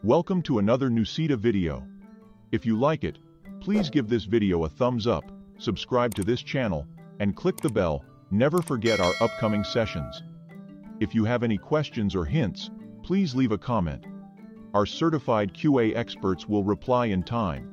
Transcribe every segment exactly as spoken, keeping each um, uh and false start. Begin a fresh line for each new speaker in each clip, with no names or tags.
Welcome to another NUCIDA video. If you like it, please give this video a thumbs up, subscribe to this channel, and click the bell. Never forget our upcoming sessions. If you have any questions or hints, please leave a comment. Our certified Q A experts will reply in time.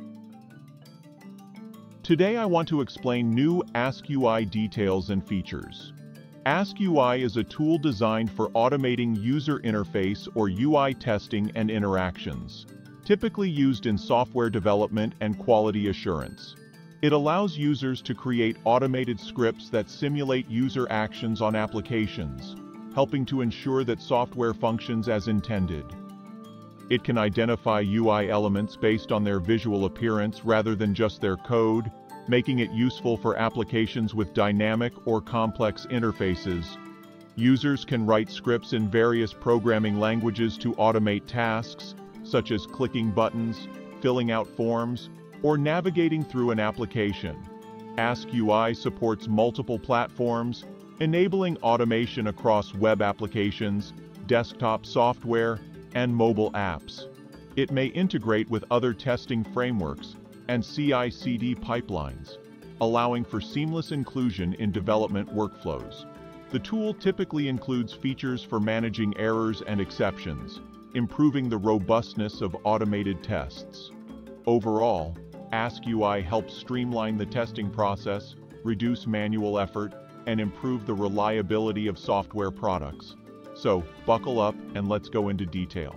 Today I want to explain new AskUI details and features. AskUI is a tool designed for automating user interface or U I testing and interactions, typically used in software development and quality assurance. It allows users to create automated scripts that simulate user actions on applications, helping to ensure that software functions as intended. It can identify U I elements based on their visual appearance rather than just their code, making it useful for applications with dynamic or complex interfaces. Users can write scripts in various programming languages to automate tasks, such as clicking buttons, filling out forms, or navigating through an application. AskUI supports multiple platforms, enabling automation across web applications, desktop software, and mobile apps. It may integrate with other testing frameworks and C I C D pipelines, allowing for seamless inclusion in development workflows. The tool typically includes features for managing errors and exceptions, improving the robustness of automated tests. Overall, AskUI helps streamline the testing process, reduce manual effort, and improve the reliability of software products. So, buckle up and let's go into detail.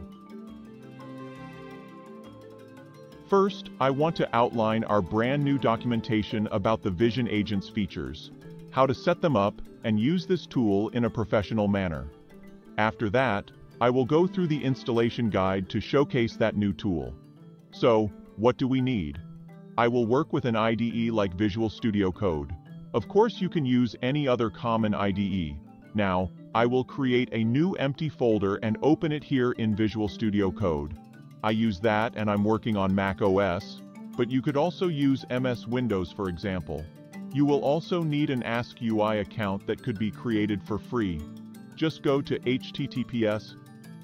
First, I want to outline our brand new documentation about the Vision Agent's features, how to set them up, and use this tool in a professional manner. After that, I will go through the installation guide to showcase that new tool. So, what do we need? I will work with an I D E like Visual Studio Code. Of course, you can use any other common I D E. Now, I will create a new empty folder and open it here in Visual Studio Code. I use that and I'm working on macOS, but you could also use M S Windows for example. You will also need an AskUI account that could be created for free. Just go to h t t p s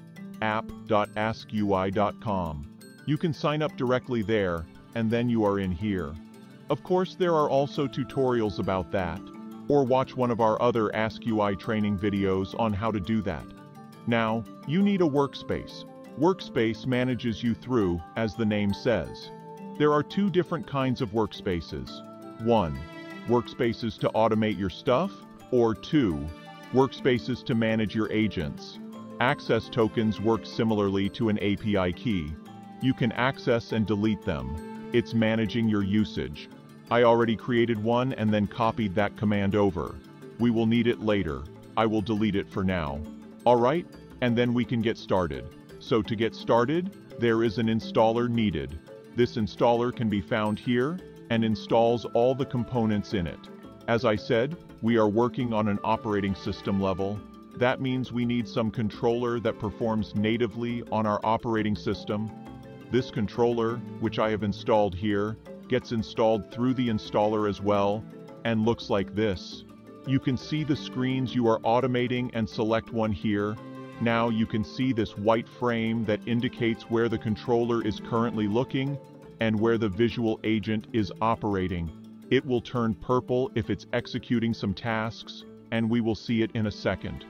app dot ask U I dot com. You can sign up directly there, and then you are in here. Of course, there are also tutorials about that, or watch one of our other AskUI training videos on how to do that. Now, you need a workspace. Workspace manages you through, as the name says. There are two different kinds of workspaces. One, workspaces to automate your stuff, or two, workspaces to manage your agents. Access tokens work similarly to an A P I key. You can access and delete them. It's managing your usage. I already created one and then copied that command over. We will need it later. I will delete it for now. Alright, and then we can get started. So to get started, there is an installer needed. This installer can be found here and installs all the components in it. As I said, we are working on an operating system level. That means we need some controller that performs natively on our operating system. This controller, which I have installed here, gets installed through the installer as well, and looks like this. You can see the screens you are automating and select one here. Now you can see this white frame that indicates where the controller is currently looking and where the visual agent is operating. It will turn purple if it's executing some tasks, and we will see it in a second.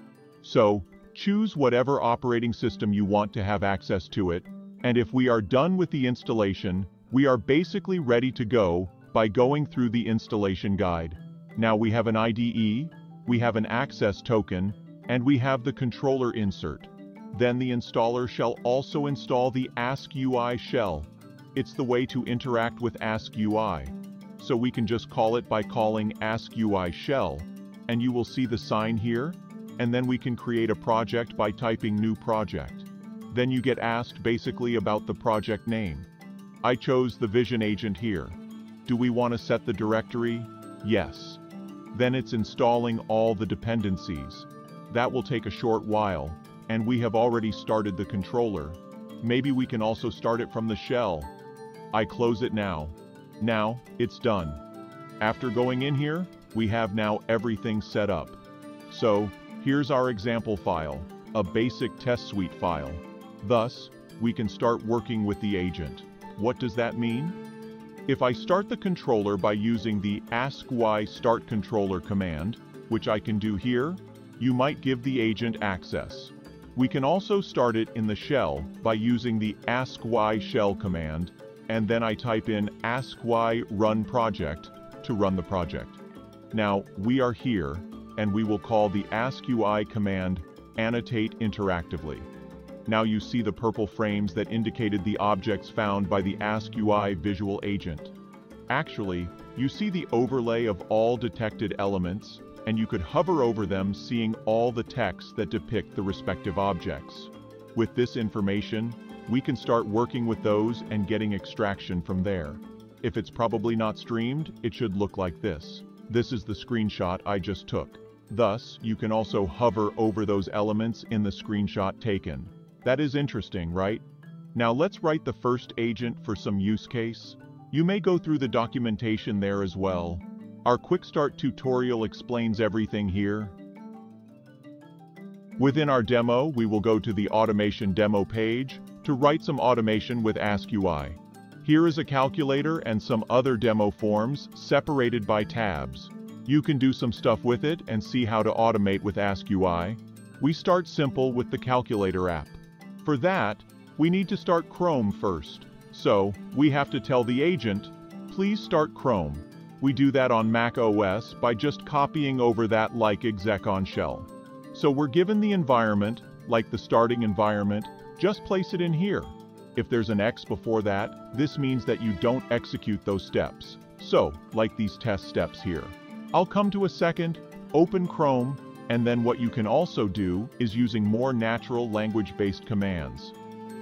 So, choose whatever operating system you want to have access to it, and if we are done with the installation, we are basically ready to go by going through the installation guide. Now we have an I D E, we have an access token, and we have the controller insert. Then the installer shall also install the AskUI shell. It's the way to interact with AskUI. So we can just call it by calling AskUI shell, and you will see the sign here, and then we can create a project by typing new project. Then you get asked basically about the project name. I chose the Vision Agent here. Do we want to set the directory? Yes. Then it's installing all the dependencies. That will take a short while, and we have already started the controller. Maybe we can also start it from the shell. I close it now. Now, it's done. After going in here, we have now everything set up. So, here's our example file, a basic test suite file. Thus, we can start working with the agent. What does that mean? If I start the controller by using the AskUI Start Controller command, which I can do here, you might give the agent access. We can also start it in the shell by using the AskUI Shell command, and then I type in AskUI Run Project to run the project. Now, we are here, and we will call the AskUI command Annotate Interactively. Now you see the purple frames that indicated the objects found by the AskUI Visual Agent. Actually, you see the overlay of all detected elements, and you could hover over them, seeing all the text that depict the respective objects. With this information, we can start working with those and getting extraction from there. If it's probably not streamed, it should look like this. This is the screenshot I just took. Thus, you can also hover over those elements in the screenshot taken. That is interesting, right? Now let's write the first agent for some use case. You may go through the documentation there as well. Our quick start tutorial explains everything here. Within our demo, we will go to the automation demo page to write some automation with AskUI. Here is a calculator and some other demo forms separated by tabs. You can do some stuff with it and see how to automate with AskUI. We start simple with the calculator app. For that, we need to start Chrome first. So, we have to tell the agent, please start Chrome. We do that on macOS by just copying over that like exec on shell. So we're given the environment, like the starting environment, just place it in here. If there's an X before that, this means that you don't execute those steps. So, like these test steps here. I'll come to a second, open Chrome, and then what you can also do is using more natural language-based commands.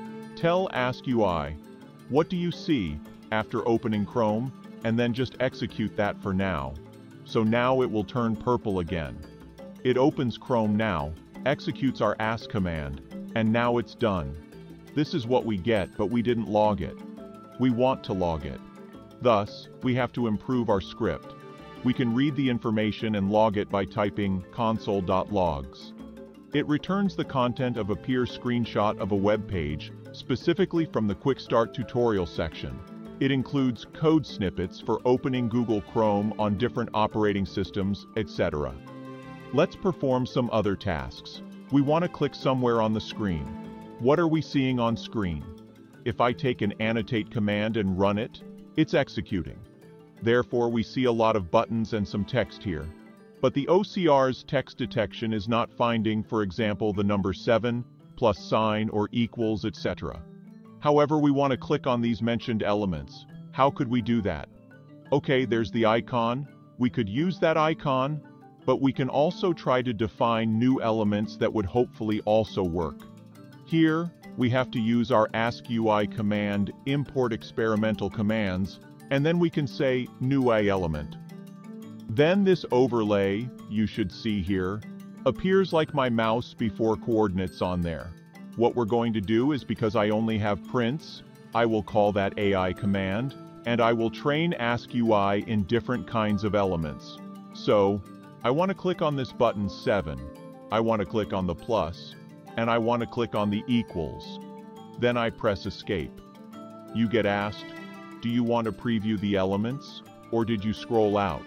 Tell AskUI, what do you see, after opening Chrome, and then just execute that for now. So now it will turn purple again. It opens Chrome now, executes our ask command, and now it's done. This is what we get, but we didn't log it. We want to log it. Thus, we have to improve our script. We can read the information and log it by typing console.logs. It returns the content of a peer screenshot of a web page, specifically from the Quick Start tutorial section. It includes code snippets for opening Google Chrome on different operating systems, et cetera. Let's perform some other tasks. We want to click somewhere on the screen. What are we seeing on screen? If I take an annotate command and run it, it's executing. Therefore, we see a lot of buttons and some text here. But the O C R's text detection is not finding, for example, the number seven, plus sign or equals, et cetera. However, we want to click on these mentioned elements. How could we do that? Okay, there's the icon. We could use that icon, but we can also try to define new elements that would hopefully also work. Here, we have to use our AskUI command, import experimental commands, and then we can say new A element. Then this overlay, you should see here, appears like my mouse before coordinates on there. What we're going to do is, because I only have prints, I will call that A I command, and I will train AskUI in different kinds of elements. So, I want to click on this button seven, I want to click on the plus, and I want to click on the equals. Then I press escape. You get asked, do you want to preview the elements, or did you scroll out?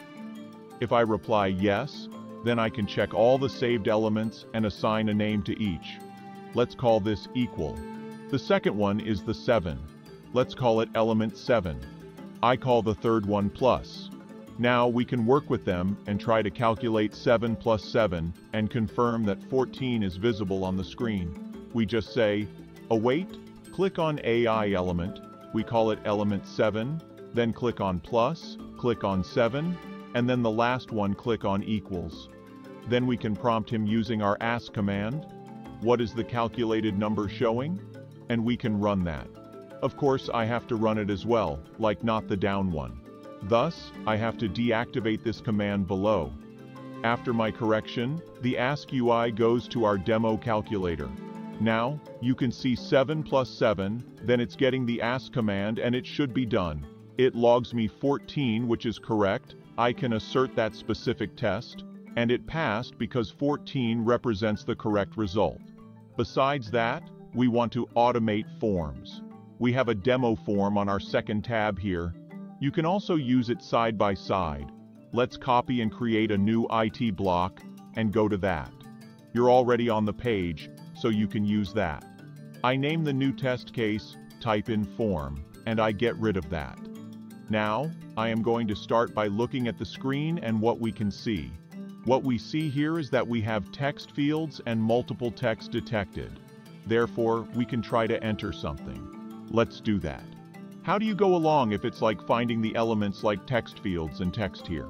If I reply yes, then I can check all the saved elements and assign a name to each. Let's call this equal. The second one is the seven. Let's call it element seven. I call the third one plus. Now we can work with them and try to calculate seven plus seven and confirm that fourteen is visible on the screen. We just say, await, click on A I element, we call it element seven, then click on plus, click on seven, and then the last one click on equals. Then we can prompt him using our ask command. What is the calculated number showing? And we can run that. Of course, I have to run it as well, like not the down one. Thus, I have to deactivate this command below. After my correction, the AskUI goes to our demo calculator. Now, you can see seven plus seven, then it's getting the ask command and it should be done. It logs me fourteen, which is correct. I can assert that specific test, and it passed because fourteen represents the correct result. Besides that, we want to automate forms. We have a demo form on our second tab here. You can also use it side by side. Let's copy and create a new I T block and go to that. You're already on the page, so you can use that. I name the new test case, type in form, and I get rid of that. Now, I am going to start by looking at the screen and what we can see. What we see here is that we have text fields and multiple text detected. Therefore, we can try to enter something. Let's do that. How do you go along if it's like finding the elements like text fields and text here?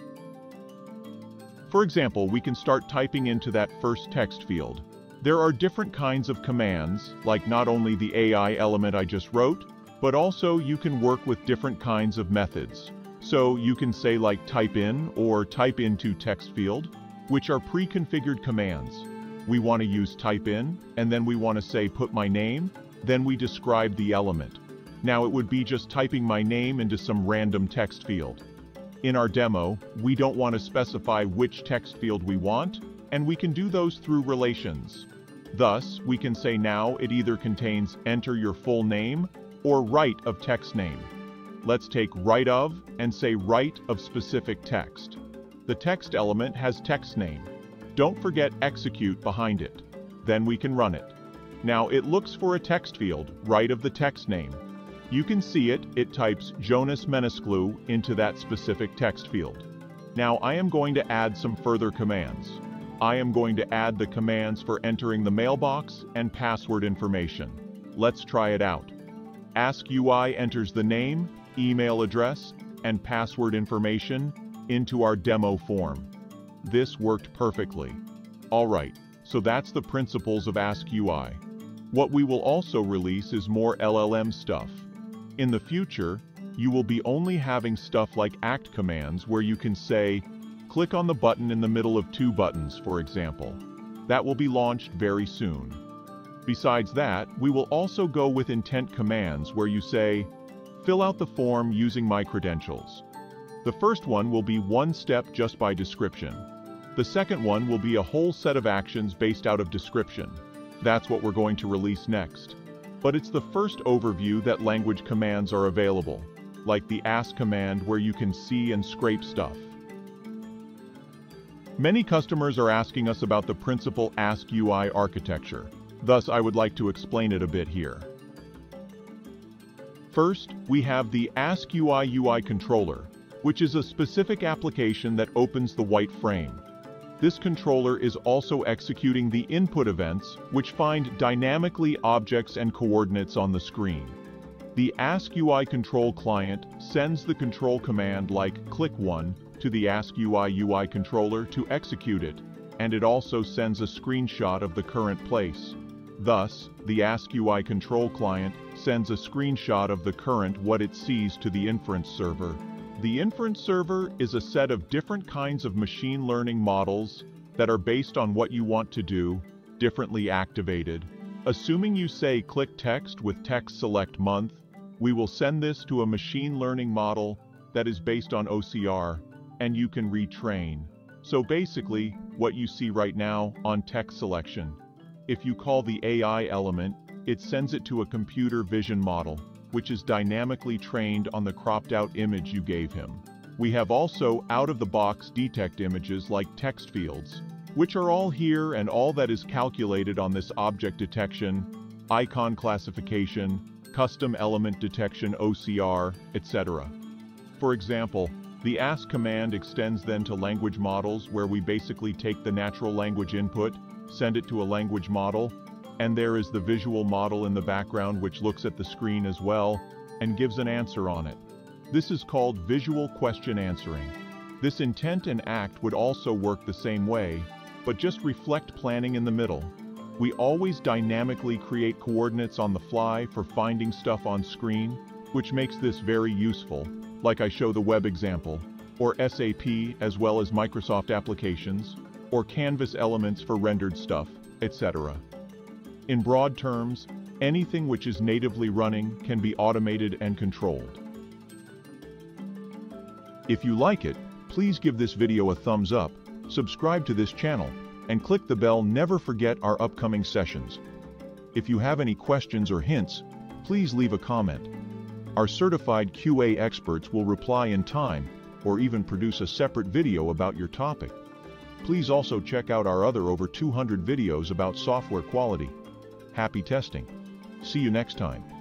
For example, we can start typing into that first text field. There are different kinds of commands, like not only the A I element I just wrote, but also you can work with different kinds of methods. So you can say like type in or type into text field, which are pre-configured commands. We want to use type in, and then we want to say put my name, then we describe the element. Now it would be just typing my name into some random text field. In our demo, we don't want to specify which text field we want, and we can do those through relations. Thus, we can say now it either contains enter your full name or right of text name. Let's take right of and say right of specific text. The text element has text name. Don't forget execute behind it. Then we can run it. Now it looks for a text field, right of the text name. You can see it, it types Jonas Menesclu into that specific text field. Now I am going to add some further commands. I am going to add the commands for entering the mailbox and password information. Let's try it out. AskUI enters the name, email address, and password information into our demo form. This worked perfectly. Alright, so that's the principles of AskUI. What we will also release is more L L M stuff. In the future, you will be only having stuff like act commands where you can say, click on the button in the middle of two buttons, for example. That will be launched very soon. Besides that, we will also go with intent commands where you say, fill out the form using my credentials. The first one will be one step just by description. The second one will be a whole set of actions based out of description. That's what we're going to release next. But it's the first overview that language commands are available, like the ask command where you can see and scrape stuff. Many customers are asking us about the principal AskUI architecture. Thus, I would like to explain it a bit here. First, we have the AskUI U I controller, which is a specific application that opens the white frame. This controller is also executing the input events, which find dynamically objects and coordinates on the screen. The AskUI control client sends the control command like click one to the AskUI U I controller to execute it, and it also sends a screenshot of the current place. Thus, the AskUI control client sends a screenshot of the current what it sees to the inference server. The inference server is a set of different kinds of machine learning models that are based on what you want to do, differently activated. Assuming you say click text with text select month, we will send this to a machine learning model that is based on O C R, and you can retrain. So basically, what you see right now on text selection. If you call the A I element, it sends it to a computer vision model, which is dynamically trained on the cropped out image you gave him. We have also out-of-the-box detect images like text fields, which are all here and all that is calculated on this object detection, icon classification, custom element detection O C R, et cetera. For example, the ask command extends then to language models where we basically take the natural language input, send it to a language model, and there is the visual model in the background which looks at the screen as well and gives an answer on it. This is called visual question answering. This intent and act would also work the same way, but just reflect planning in the middle. We always dynamically create coordinates on the fly for finding stuff on screen, which makes this very useful, like I show the web example, or S A P as well as Microsoft applications, or Canvas elements for rendered stuff, et cetera. In broad terms, anything which is natively running can be automated and controlled. If you like it, please give this video a thumbs up, subscribe to this channel, and click the bell. Never forget our upcoming sessions. If you have any questions or hints, please leave a comment. Our certified Q A experts will reply in time, or even produce a separate video about your topic. Please also check out our other over two hundred videos about software quality. Happy testing! See you next time.